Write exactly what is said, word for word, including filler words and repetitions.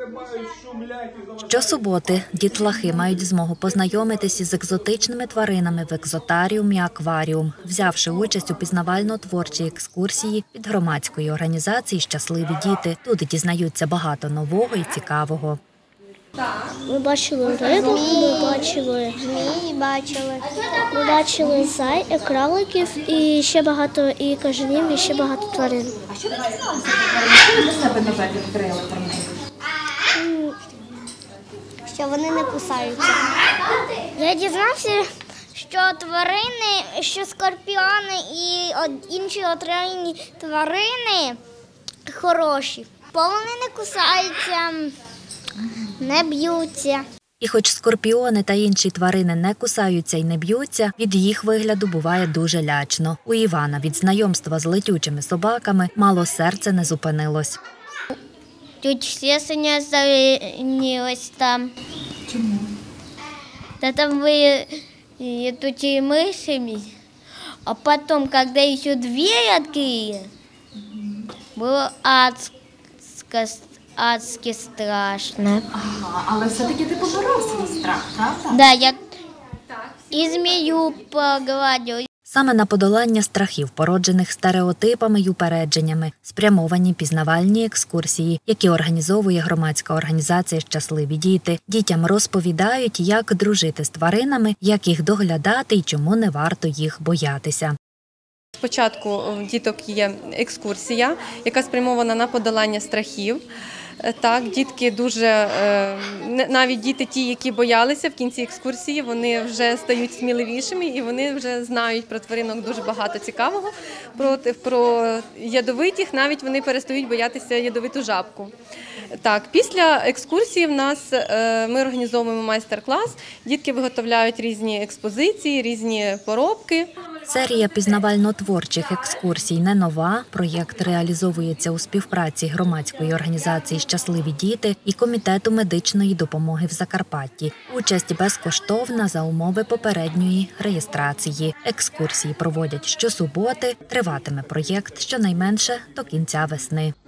Щосуботи дітлахи мають змогу познайомитися з екзотичними тваринами в екзотаріум і акваріум, взявши участь у пізнавально-творчій екскурсії від громадської організації «Щасливі діти». Тут дізнаються багато нового і цікавого. Ми бачили рибу, ми бачили змії, бачили. Ми бачили зай, кроликів і ще багато і кажанів, і ще багато тварин. А що ви дізналися про тварин? Що ви для себе нове відкрили про них? Що вони не кусаються. Я дізнався, що тварини, що скорпіони і інші отруйні тварини хороші. Бо вони не кусаються, не б'ються. І хоч скорпіони та інші тварини не кусаються і не б'ються, від їх вигляду буває дуже лячно. У Івана від знайомства з летючими собаками мало серце не зупинилось. Тут все соединилось там. Чому? Да там вы тут и мышами, а потом, когда еще две открыли, было адско, адски страшно. Ага, але все-таки ти поборов свій страх, правда? Да, я и змею погладила. Саме на подолання страхів, породжених стереотипами й упередженнями, спрямовані пізнавальні екскурсії, які організовує громадська організація «Щасливі діти». Дітям розповідають, як дружити з тваринами, як їх доглядати і чому не варто їх боятися. Спочатку у діток є екскурсія, яка спрямована на подолання страхів. Так, дітки дуже, навіть діти ті, які боялися в кінці екскурсії, вони вже стають сміливішими і вони вже знають про тваринок дуже багато цікавого, про, про ядовитих, навіть вони перестають боятися ядовиту жабку. Так, після екскурсії в нас ми організовуємо майстер-клас, дітки виготовляють різні експозиції, різні поробки. Серія пізнавально-творчих екскурсій не нова. Проєкт реалізовується у співпраці громадської організації «Щасливі діти» і Комітету медичної допомоги в Закарпатті. Участь безкоштовна за умови попередньої реєстрації. Екскурсії проводять щосуботи. Триватиме проєкт щонайменше до кінця весни.